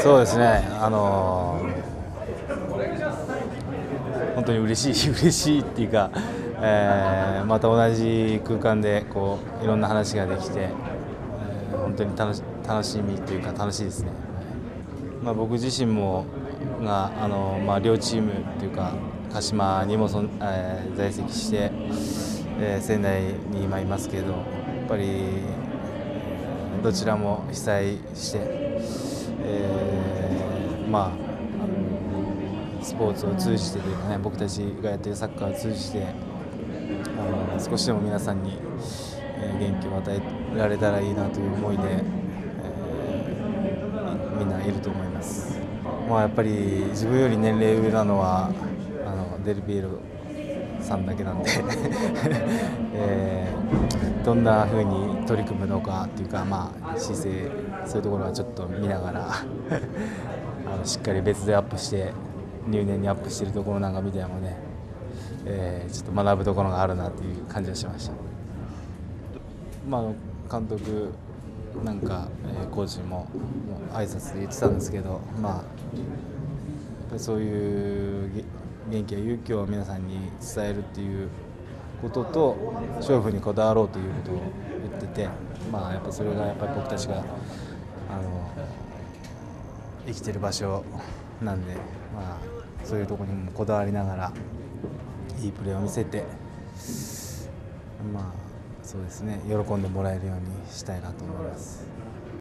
そうですね、本当に嬉しいっていうか、また同じ空間でこういろんな話ができて、本当に楽しみというか楽しいですね。僕自身も両チームというか鹿島にも在籍して、仙台に今いますけど、やっぱりどちらも被災して、スポーツを通じてというかね、僕たちがやっているサッカーを通じて少しでも皆さんに元気を与えられたらいいなという思いで、みんないると思います。やっぱり自分より年齢上なのはデルピエロさんだけなんでどんな風に取り組むのかっていうか、姿勢、そういうところはちょっと見ながらしっかり別でアップして入念にアップしているところなんか見てもね、ちょっと学ぶところがあるなっていう感じがしました。監督なんか、コーチも挨拶で言ってたんですけど、そういう元気や勇気を皆さんに伝えるっていうことと勝負にこだわろうということを言ってて、やっぱそれがやっぱり僕たちが生きてる場所なんで、そういうところにもこだわりながらいいプレーを見せて、そうですね、喜んでもらえるようにしたいなと思います。